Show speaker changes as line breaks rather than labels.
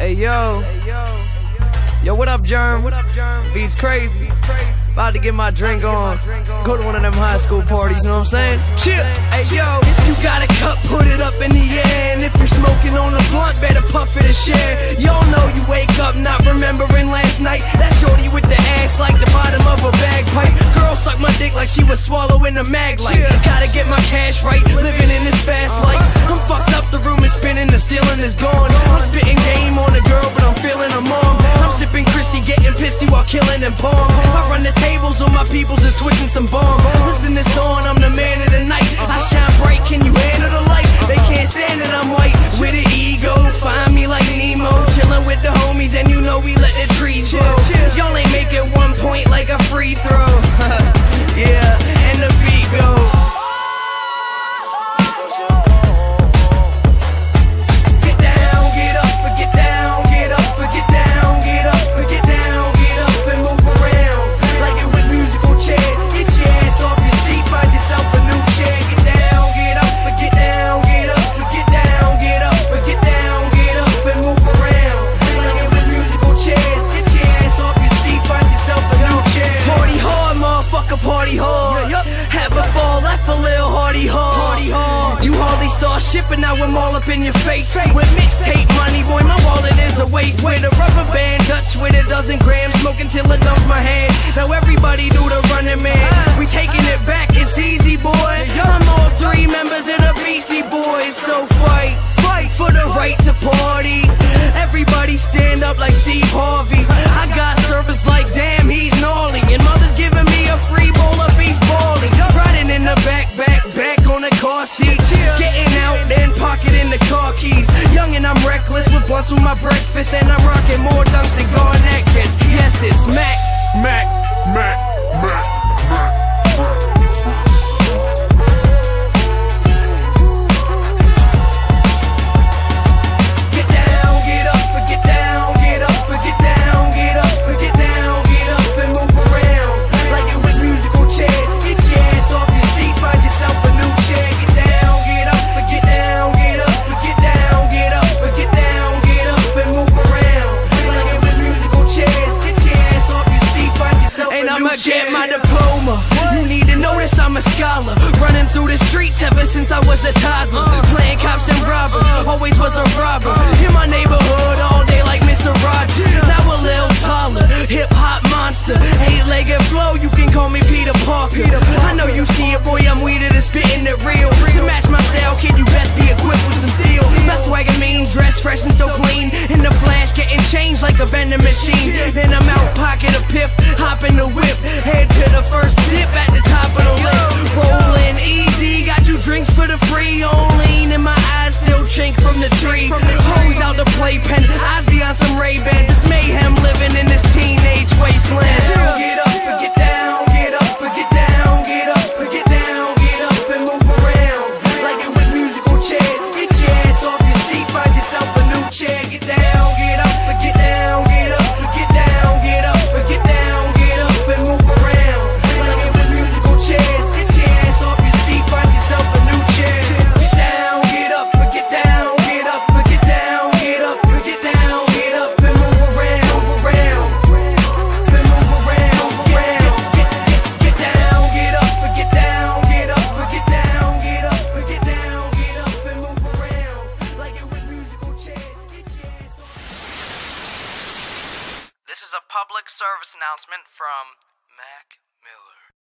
Hey yo, what up, Jerm? Beats crazy. About to get my drink on. Go to one of them high school parties, you know what I'm saying?
Chyeah. Hey yo, if you got a cup, put it up in the air. And if you're smoking on a blunt, better puff it and share. Y'all know you wake up not remembering last night. That shorty with the ass like the bottom of a bagpipe. Girl suck my dick like she was swallowing a mag light. Gotta get my cash right, living in this fast life. I'm fucked up, the room is spinning, the ceiling is gone. I'm spitting game on a girl, but I'm feeling a mom. I'm sipping Chrissy, getting pissy while killing and bomb. I run the tables on my peoples and twitching some bomb. Listen this on, I'm the man of the night. I shine bright, can you handle the light? They can't stand it, I'm white with an ego. Find me like Nemo, chilling with the homies, and you know we let the trees grow. Y'all ain't make it 1 point like a free throw. Yeah, and the beat goes. Party hard, have a ball, left a little hardy hard. You hardly saw shit, but now I'm all up in your face. With mixtape money, boy, my wallet is a waste. With a rubber band, Dutch with a dozen grams, smoking till it numbs my hand. Now everybody do the running man. We taking it back, it's easy, boy. I'm all 3 members of the Beastie Boys, so fight for the right to party. Everybody stand up like Steve Harvey. I got service like damn, he's gnarly, and mother's giving me a free bowl of beef balling. Riding in the back on the car seat. Getting out, then pocket in the car keys. Young and I'm reckless with blunts with my breakfast, and I'm rocking more dunks than Garnett gets. Yes, it's Mac. Get my diploma. You need to notice I'm a scholar. Running through the streets ever since I was a toddler. Playing cops and robbers, always was a robber. In my neighborhood all day like Mr. Rogers. Now a little taller, hip-hop monster. 8-legged flow, you can call me Peter Parker. I know you see it, boy, I'm weeded and spitting it real. To match my style, kid, you best be equipped with some steel. My swagger mean, dress fresh and so clean. In the flash, getting changed like a vending machine. Then I'm out, pocket a pip, hop in the whip. Head to the first dip at the top of the list. Rolling easy, got you drinks for the free. On lean and my eyes still chink from the tree. Hoes out the playpen, I be on some Ray-Bans. It's mayhem living in this teenage wasteland. Get up and get down, get up and get down, get up and get down, get up and move around. Like it was musical chairs. Get your ass off your seat, find yourself a new chair. Get down, get up and get down, get up and get down, get up and get down, get up and move around. Like it was musical chairs. Get your ass off your seat, find yourself a new chair. Get down, get up and get down, get up and get down, get up and get down, get up and move around, move around, and move around, get down, get up and get down, get up and get down, get up and get down, get up and move around. Like it was musical chairs. Get your ass off.
This is a public service announcement from Mac Miller.